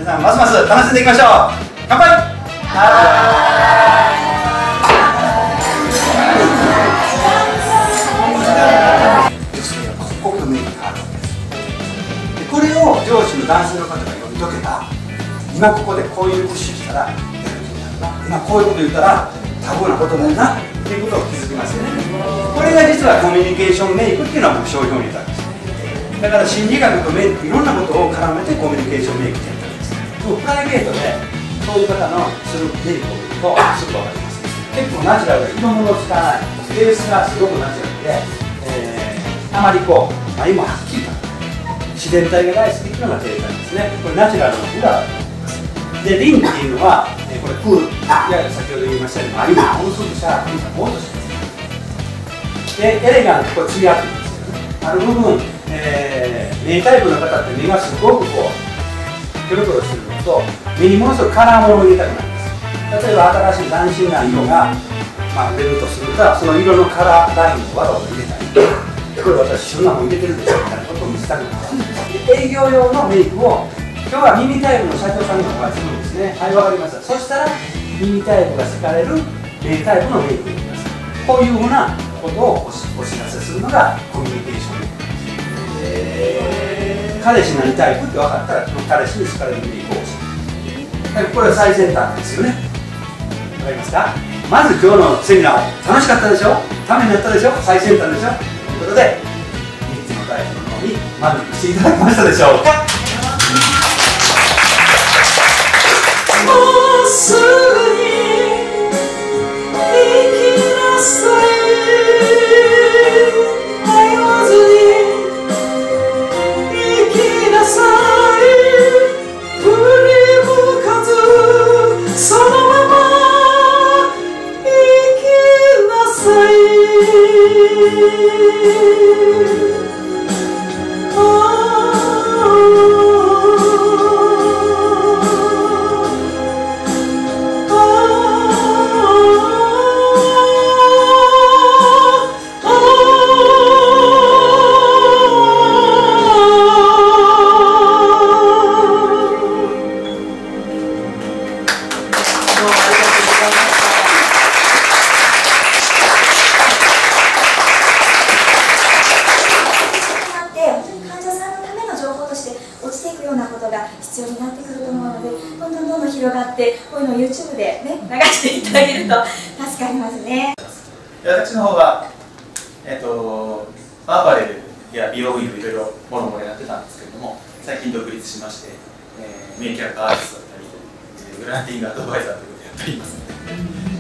皆さんますます楽しんでいきましょう。乾杯。女性はここのメイクがあるわけです。でこれを上司の男性の方が読み解けば、今ここでこういうプッシュしたらやる気になるな、今こういうこと言ったらタブーなことだよなっていうことを気づきますよね。これが実はコミュニケーションメイクっていうのは僕商標に言ったんです。だから心理学とメイクいろんなことを絡めてコミュニケーションメイクってやったんです。プライベートでそういう方のするメイクを見るとすぐ分かります。結構ナチュラルで色物を使わない、ベースがすごくナチュラルで、あまりこう眉もはっきりと自然体が大好きっていうのが定体ですね。これナチュラルの裏で、リンっていうのは、これクール、いや先ほど言いましたように眉もものすごくシャープにボーッとします。でエレガント、これツヤって言うんですけどね、ある部分、目タイプの方って目がすごくこうキョロキョロしてるのと、目にものすごくカラーものを入れたくなるんです。例えば新しい斬新な色が、出るとすると、その色のカラーラインをわざわざ入れたり、これ私そんなもん入れてるでしょみたいなことを見せたくなる。営業用のメイクを今日は耳タイプの社長さんの方がするんですね。はい、わかりました。そしたら耳タイプが好かれる目タイプのメイクになります。こういうふうなことをお知らせするのがコミュニケーションメイクなんです。彼氏何タイプって分かったら、その彼氏に好かれるメイクを教える。これは最先端ですよね。わかりますか？まず今日のセミナー楽しかったでしょ？ためになったでしょ？最先端でしょ？ということで、3つのタイプの方に満足していただけましたでしょうか？もうすぐに行きなさい、迷わずに行きなさい、振り向かずそのまま行きなさい。 必要になってくると思うので、どんどん広がって、こういうのを YouTube でね、流していただけると助かりますね。 私の方が、アパレルや美容品をいろいろもろもろやってたんですけれども、最近独立しまして、メイキャップアーティストだったり、ブランディングアドバイザーということをやっております。